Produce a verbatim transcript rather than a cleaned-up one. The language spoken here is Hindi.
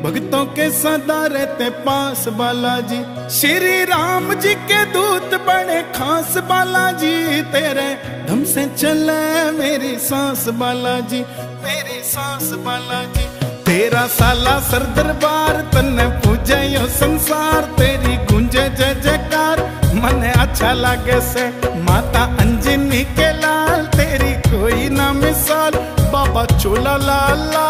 भक्तों के सदा रहते पास बालाजी। श्री राम जी के दूत बड़े खास बालाजी, तेरे धम से चले मेरी सांस बालाजी, मेरी सांस बालाजी। तेरा साला सर दरबार तन्ने पूजे यो संसार, तेरी गूंजे जय जयकार मने अच्छा लागे से। माता अंजनी के लाल तेरी कोई ना मिसाल, बाबा चोला लाल।